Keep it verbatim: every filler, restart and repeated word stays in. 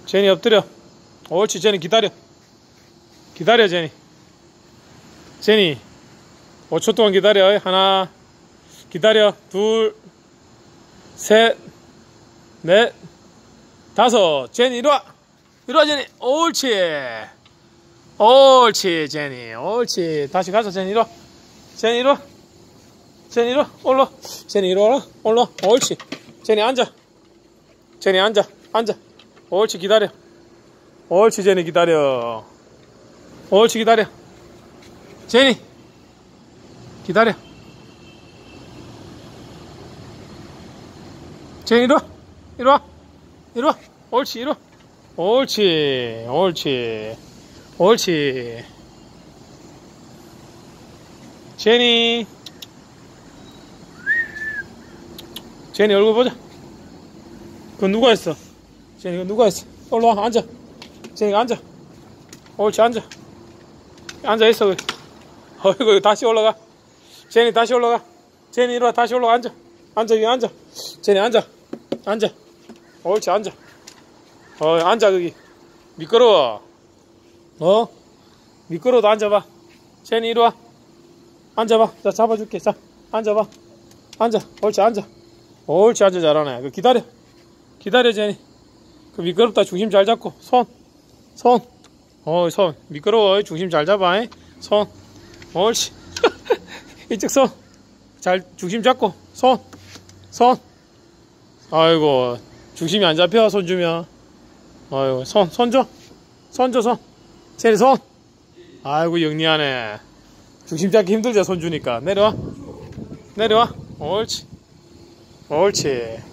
제니 엎드려. 옳지. 제니 기다려. 기다려 제니. 제니 오 초 동안 기다려. 하나 기다려. 둘 셋 넷 다섯. 제니 이리와. 이리와 제니. 옳지. 옳지 제니. 옳지. 다시 가자 제니. 이리와. 제니 이리와. 제니 이리와. 올라. 제니 이리와. 올라. 옳지. 제니 앉아. 제니 앉아. 앉아. 옳지. 기다려. 옳지. 제니 기다려. 옳지. 기다려. 제니 기다려. 제니 이리와. 이리와. 이리와. 옳지. 이리와. 옳지. 옳지. 옳지. 제니. 제니 얼굴 보자. 그건 누가 했어? 제니 그건 누가 했어? 올라와. 앉아. 제니가 앉아. 옳지. 앉아. 앉아 있어. 어이구 다시 올라가. 제니 다시 올라가. 제니 이리와. 다시 올라가. 앉아. 앉아. 여기 앉아. 제니 앉아. 앉아. 옳지. 앉아. 어 앉아. 거기 미끄러워. 어 미끄러워도 앉아봐. 제니 이리와. 앉아봐. 자 잡아줄게. 자 앉아봐. 앉아. 옳지. 앉아. 옳지. 앉아. 잘하네. 그 기다려. 기다려 제니. 그 미끄럽다. 중심 잘 잡고. 손. 손. 어 손. 미끄러워. 중심 잘 잡아. 손. 옳지. 이쪽 손. 잘 중심 잡고. 손. 손. 아이고 중심이 안 잡혀. 손 주면. 아이고 손. 손 줘. 손 줘. 손. 제니 손. 아이고 영리하네. 중심 잡기 힘들죠. 손 주니까. 내려와. 내려와. 옳지. 옳지.